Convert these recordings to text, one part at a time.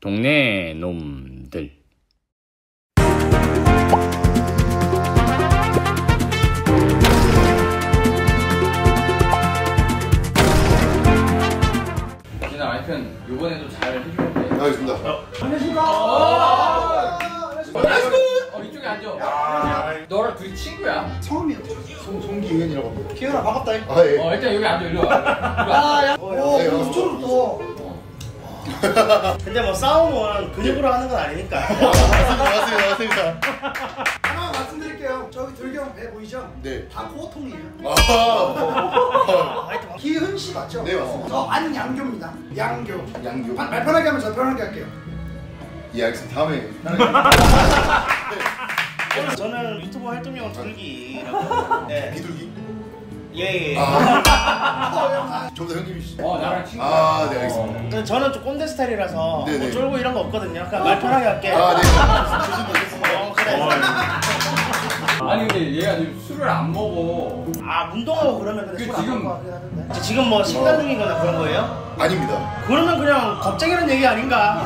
동네 놈들. 진아 하여튼 이번에도 잘 해주면 돼. 알겠습니다. 안녕하십니까. 이쪽에 앉아. 너랑 둘이 친구야? 처음이었죠. 송기은이라고 합니다. 기현아 반갑다. 아 예. 일단 여기 앉아. 일로 와. 야. 오, 수초로 또. 근데 뭐 싸움은 근육으로 하는 건 아니니까. 맞습니다. 하나 말씀드릴게요. 저기 들경 배 보이죠? 네. 다 코어통이에요. 아. 기은 씨 맞죠? 네, 맞습니다. 저 안양교입니다. 양교. 양교. 말 편하게 하면 저 편하게 할게요. 예, 알겠습니다. 다음에. 저는 유튜브 활동용 둘기라고. 네. 비둘기. 예. 저보다 형님이시죠? 나랑 친구. 아, 네, 알겠습니다. 저는 좀 꼰대 스타일이라서 네네. 뭐 쫄고 이런 거 없거든요. 그냥 말 편하게 할게. 아, 네. 그래. 아니 근데 얘가 지금 술을 안 먹어. 아 운동하고 그러면 근데 술안 지금- 먹고 하긴 하던데. 지금 뭐 식단 중이거나 그런 거예요? 아닙니다. 그러면 그냥 겁쟁이라는 얘기 아닌가?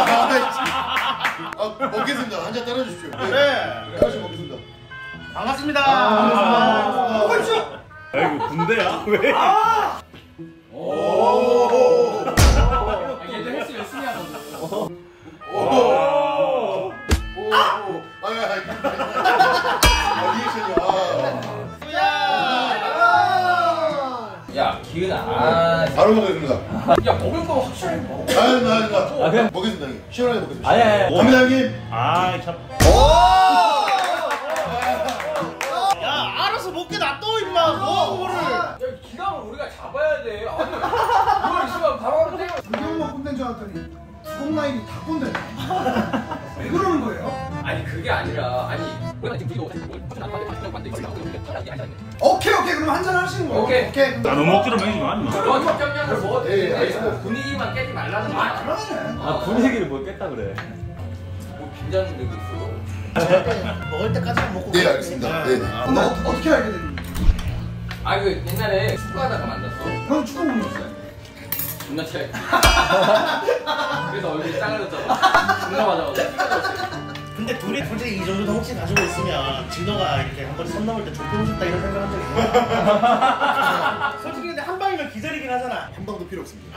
먹겠습니다. 한 잔 따라주십시오. 네. 다시 먹겠습니다. 반갑습니다. 먹으십시오. 아이고 군대야? 왜? 오. 얘도 헬스 열심히 하거든. 야 기은아. 바로 먹겠습니다. 야 먹을 거 확실히 먹어. 아닙니다. 그냥 먹겠습니다. 형님. 시원하게 먹겠습니다. 아니. 갑니다, 형님. 아 참. 야 알아서 먹게 놔둬 임마. 뭐 그거를. 야 기강을 우리가 잡아야 돼. 아니 이걸 있으면 바로 하면 돼요. 들경만 꼰대인 줄 알았더니 수공 라인이 다 꼰대네. 왜 그러는 거예요? 아니 그게 아니라 오케이 그럼 한잔 하시는 거예요. 오케이. 나 너무 억지로 먹이지 마. 너 적정량을 먹어도 예, 되는데 알겠습니다. 분위기만 깨지 말라는 거야. 그러네. 분위기를 뭘 깼다 그래. 뭐 긴장 되고 있어. 먹을 때까지만 먹고. 네, 알겠습니다. 네. 근데 어떻게 알게 됐니? 아 그 옛날에 축구하다가 만났어. 형 축구 공부했어요? 존나 취해. 그래서 얼굴이 짱해졌잖아. 존나 맞아가지고. 근데 둘이 솔직히 이 정도 덩치 가지고 있으면 진호가 이렇게 한 번 선 넘을 때 좁히고 싶다 이런 생각한 적 있어? 솔직히 근데 한 방이면 기절이긴 하잖아. 한 방도 필요 없습니다.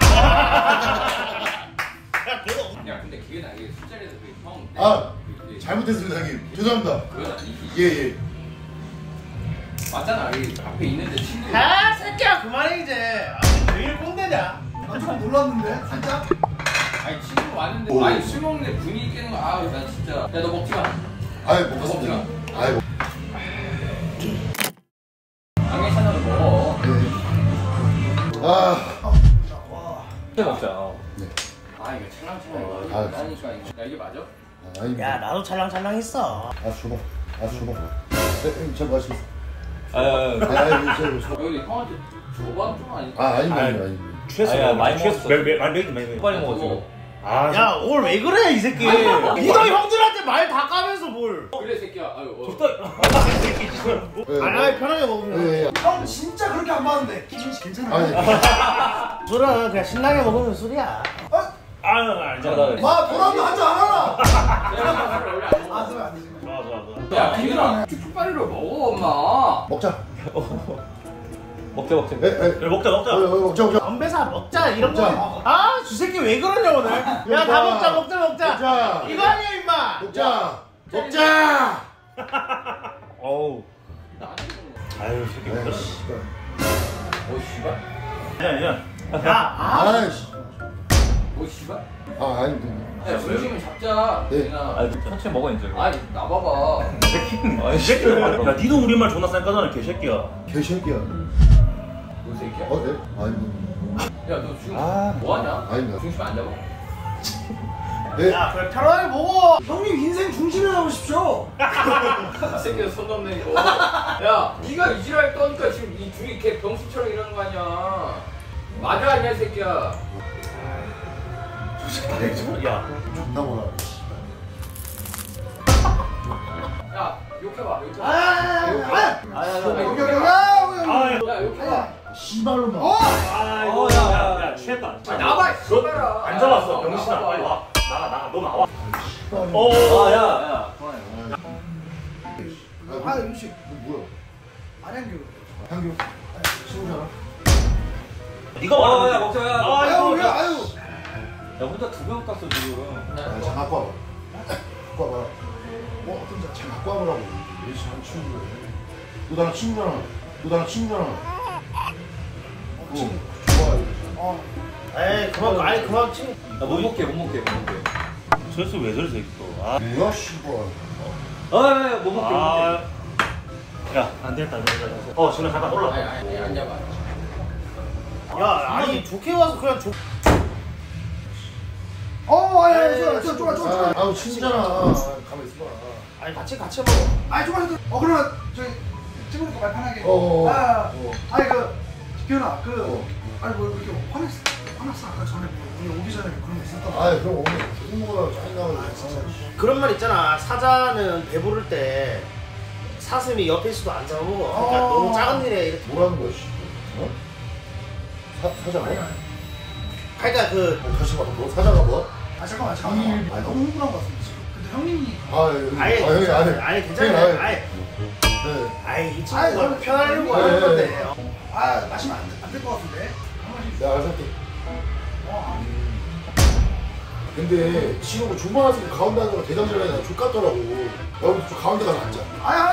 야 근데 기회는 이게 술자리에서 그 형. 잘못했습니다, 형님. 죄송합니다. 그건 아니지. 예. 맞잖아. 여기 앞에 있는데 친구. 아 새끼야 그만해 이제. 아, 왜 이리 꼰대냐? 나 조금 놀랐는데 살짝. 아니 친구 왔는데 오. 아니 술 먹는데 분위기 깨는 거. 아 나 진짜. 야 너 먹지 마. 아이, 먹겠습니다. 아이, 양해찬으로 먹어. 네. 먹자. 네. 아 이거 찰랑찰랑 아, 이거 하니까 야 이게 맞아? 아닙니다. 야 나도 찰랑찰랑했어. 줘봐. 줘봐. 네, 형님, 잘 마시겠습니다. 여기 형한테 줘봐 좀 아니까. 아닙니다. 취했어. 많이 먹었어. 많이 빨리 먹어 지금. 야 오늘 왜 그래 이 새끼. 니도 형들한테 말 다 까면서 뭘. 그래 새끼야. 아유. 아니 편하게 먹으면. 예. 형 진짜 그렇게 안 봤는데 기준 씨 괜찮아요? 술은 그냥 신나게 먹으면 술이야. 알잖아. 와 돌아오면 한잔 안 하나? 내가 원래 안 먹어. 아 그래 안 되지. 좋아. 야 기준아 쭉쭉빨리로 먹어 엄마. 먹자. 먹자. 예. 먹자. 건배사 먹자 이런 거. 먹자. 아 주새끼 왜 그러냐 오늘. 야 다 먹자. 먹자. 이거 아니야 임마. 먹자. 어우. 나한테 먹는 거. 아유 새끼 네. 먹자. 오 씨발. 야 아이씨. 오 씨발. 아닙니다. 야 중심을 잡자. 네. 내가. 아 천천히 먹어 이제. 아니 나봐봐. 아이 새끼. 야 니도 우리말 존나 쌩까잖아 개새끼야. 개새끼야. 너 새끼야. 네? 아닙니다. 야 너 지금 아. 뭐하냐? 아닙니다. 중심 안 잡아? 네. 야 그래 편하게 먹어. 형님 인생 중심에 나오십시오. 새끼야 손 넘는 거. 야 네가 이지랄 떠니까 지금 이 둘이 걔 병수처럼 이러는 거 아니야. 맞아 아니야 새끼야. 야. 존나 뭐라. 야 욕해봐. 야 욕해봐. 씨발로만. 야 취했다. 나봐. 안 잡았어 병신아. 빨리 와. 나가. 어. 야. 그만해. 아 음식 뭐야? 안양교. 향교. 친구잖아. 네가 야 말하는 먹자 야. 아유 왜 아유. 야 혼자 2병 깠어 지금. 자 갖고 와봐. 갖고 와봐. 어떤 자 갖고 와보라고. 왜 지금 친구야? 너 나랑 친구잖아. 너 나랑 친구잖아. 좋아. 에이 그만 아니 그만 친. 나못 먹게. 저수 왜 저래 새끼 또. 아. 뭐야 씨발. 못 먹게. 야, 안 되겠다. 지금 잠깐 올라가. 아니 앉아봐. 야 아니 좋게 와서 그냥 좋. 아야 좋아. 아우 친구잖아. 가만 있어봐. 아니 같이 먹어. 아니 좋아. 그러면 저기 찍으니까 말 편하게. 어. 아니 기현아 아니 뭐 이렇게 화났어 아까 전에 우리 오기 전에 그런 거 있었던 거. 아 그럼 오늘 계속 먹으라고 짜증나고. 진짜. 그런 말 있잖아. 사자는 배부를 때 사슴이 옆에 있어도 안 잡아먹어. 그러니까 너무 작은 일에 이렇게. 뭐라는 거야 씨. 어? 사자 뭐? 그러니까 다시 봐. 뭐 사자가 뭐? 잠깐만. 아니 너무 흥분한 것 같습니다 지금. 근데 형님이 아니 괜찮아요. 아이 이 친구가 너무 편하려고 하는 건데. 마시면 안 될 것 같은데. 내가 알아서 할게. 근데 친구가 조만한 가운데 앉아서 대장질 하니까 족같더라고. 여러분 저 가운데 가서 앉자.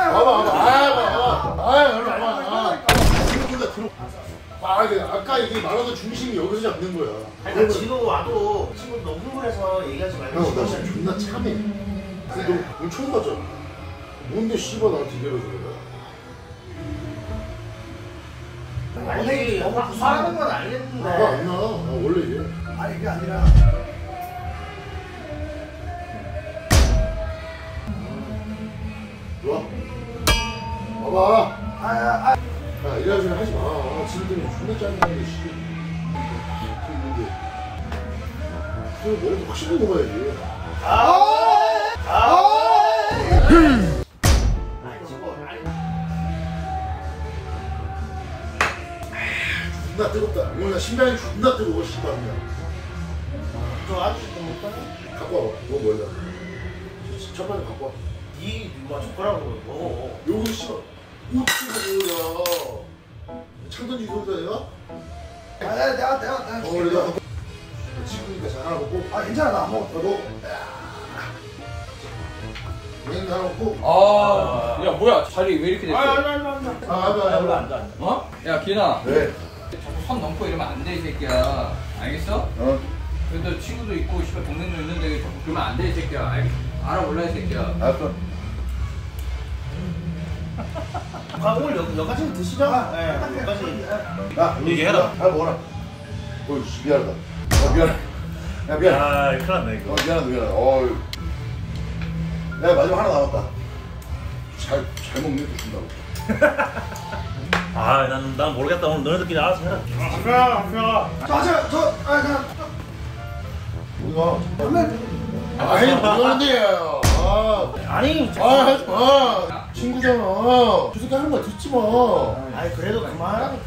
아까 이게 말하던 중심이 여기서 잡는 거야. 그러니까 진호 와도 친구 너무 흥분해서 얘기하지 말고. 형, 나 진짜 존나 참해. 근데 너 오늘 처음 봤잖아. 뭔데 씨발 나한테 이래서 그래. 아니 너무 화하는 건 알겠는데. 안 나. 원래 이래. 아니 이게 아니라 좋아. 봐봐. 야, 이래가지고 하지 마. 지금 때문에 존나 짜증나는데, 씨. 있는데. 그럼 머리도 확실히 먹어야지. 존나 뜨겁다. 오늘 나 심장이 존나 뜨거워, 씨발, 그냥. 저 아저씨 못 가져? 갖고 와봐. 너 뭐야? 첫 번째 갖고 와. 네 누가 젓가락으로 먹어. 여기 씨발. 우치가 창 던지기 소리다, 내가? 내가 그래, 내가 친구니까 잘 하나 먹고. 괜찮아 나 안 먹었어. 너. 맹 하나 먹고. 야 뭐야 자리 왜 이렇게 됐어? 앉아. 어? 야 기현아. 네. 자꾸 선 넘고 이러면 안 돼 이 새끼야. 알겠어? 그래도 친구도 있고 씨발 동생도 있는데 자꾸 그러면 안 돼 이 새끼야. 알아볼라 이 새끼야. 알았어. 오늘 여기까지 드시죠? 네, 여기까지. 야, 얘기해라. 잘 먹어라. 어이, 미안하다. 미안해. 야, 미안해. 큰일 났네 이거. 미안하다. 야, 마지막 하나 남았다. 잘 먹네, 또 준다고. 난 모르겠다. 오늘 너네들끼리 알아서 해라. 그냥 우리가. 원래 아이, 뭐하는데? 아니 하지 마. 친구잖아. 저 새끼 하는 말 듣지 마. 아니 그래도 그만.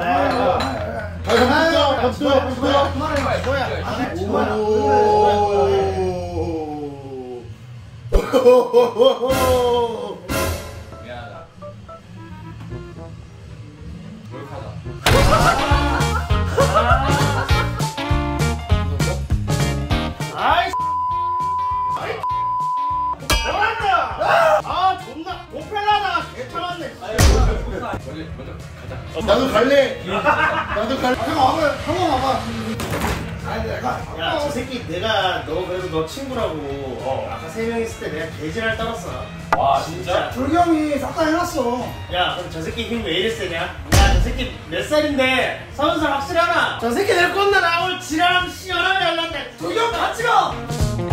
미안하다. 몰카다. 아이 존나 고펠라다가 개참았네. 먼저 가자. 나도 갈래. 나도 갈래. 한번 와봐. 야 저 새끼 내가 너 그래도 너 친구라고 아까 3명 있을 때 내가 개지랄 떨었어. 와 진짜? 졸기 형이 싹 다 해놨어. 야 그럼 저 새끼 힘 왜 이리 세냐? 야 저 새끼 몇 살인데 30살 확실하나? 저 새끼 내 건나 나올 지랄하면 시원하게 할란데. 졸기 형 같이 가.